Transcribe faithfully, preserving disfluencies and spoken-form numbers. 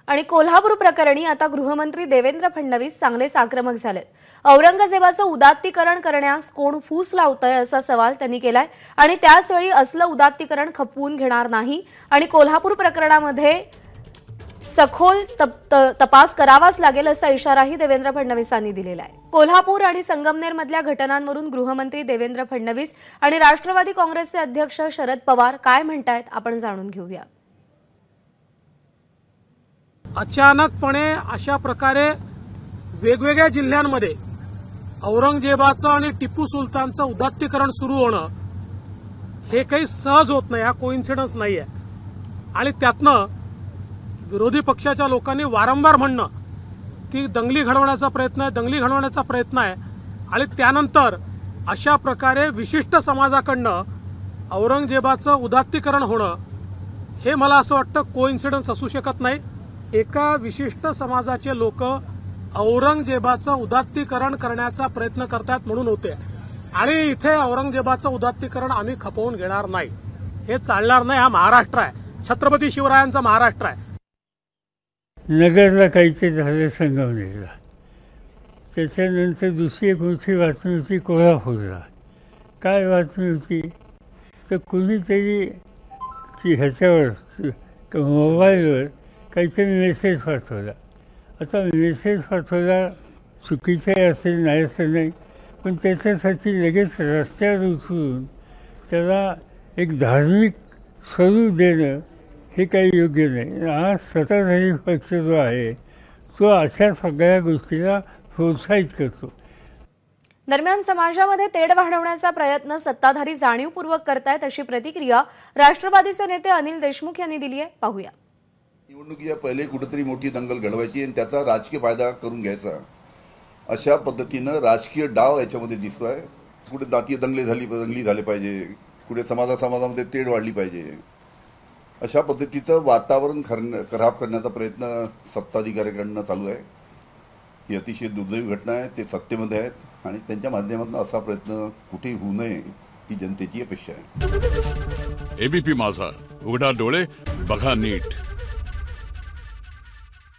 आणि कोल्हापूर प्रकरणी आता गृहमंत्री देवेंद्र फडणवीस चांगलेच आक्रमक झालेत। औरंगजेबाचं उदात्तीकरण करण्यास कोण फूस लावतंय असा सवाल त्यांनी केलाय आणि त्याच वेळी असलं उदात्तीकरण खपवून घेणार नाही आणि कोल्हापूर प्रकरणामध्ये सखोल तप, तपास करावाच लागेल असा इशाराही देवेंद्र फडणवीसांनी दिलेला आहे। कोल्हापूर आणि संगमनेर मधल्या घटनांवरून गृहमंत्री देवेंद्र फडणवीस आणि राष्ट्रवादी काँग्रेसचे अध्यक्ष शरद पवार काय म्हणतायत आपण जाणून घेऊया। अचानकपणे अशा प्रकारे वेगवेगळ्या जिल्ह्यांमध्ये औरंगजेबाचं आणि टिपू सुलतानचं उदात्तीकरण सुरू होणं हे काही सहज होत नाही, हा कोइन्सिडन्स नाही आहे। आणि त्यातनं विरोधी पक्षाच्या लोकांनी वारंवार म्हणणं की दंगली घडवण्याचा प्रयत्न आहे दंगली घडवण्याचा प्रयत्न आहे आणि त्यानंतर अशा प्रकारे विशिष्ट समाजाकडनं औरंगजेबाचं उदात्तीकरण होणं हे मला असं वाटतं कोइन्सिडन्स असू शकत नाही। एका विशिष्ट समाजाचे लोक औरंगजेबाचं उदात्तीकरण करण्याचा प्रयत्न करतात म्हणून होते आणि इथे औरंगजेबाचं उदात्तीकरण आम्ही खपवून घेणार नाही, हे चालणार नाही। हा महाराष्ट्र आहे, छत्रपती शिवरायांचा महाराष्ट्र आहे। नगरला काहीतरी झालं, संगमनेरला, त्याच्यानंतर दुसरी कोणती बातमी होती कोल्हापूरला। काय बातमी होती तर कुणीतरी ह्याच्यावर मोबाईलवर काहीतरी मेसेज पाठवला। आता मेसेज पाठवला चुकीचाही असेल नाही असं नाही, पण त्याच्यासाठी लगेच रस्त्यावर उतरून त्याला एक धार्मिक स्वरूप देणं हे काही योग्य नाही। हा सत्ताधारी पक्ष जो आहे तो अशा सगळ्या गोष्टीला प्रोत्साहित करतो। दरम्यान समाजामध्ये तेढ वाढवण्याचा प्रयत्न सत्ताधारी जाणीवपूर्वक करतायत अशी प्रतिक्रिया राष्ट्रवादीचे नेते अनिल देशमुख यांनी दिली आहे। पाहूया। निवडणुकीच्या पहिले कुठेतरी मोठी दंगल घडवायची आणि त्याचा राजकीय फायदा करून घ्यायचा, अशा पद्धतीनं राजकीय डाव याच्यामध्ये दिसतोय। कुठे जातीय दंगली झाली दंगली झाले पाहिजे, कुठे समाजा समाजामध्ये तेढ वाढली पाहिजे, अशा पद्धतीचं वातावरण खराब करण्याचा प्रयत्न सत्ताधिकाऱ्यांकडून चालू आहे। ही अतिशय दुर्दैवी घटना आहे, ते सत्तेमध्ये आहेत आणि त्यांच्या माध्यमातून असा प्रयत्न कुठेही होऊ नये ही जनतेची अपेक्षा आहे। एबीपी माझा, उघडा डोळे बघा नीट।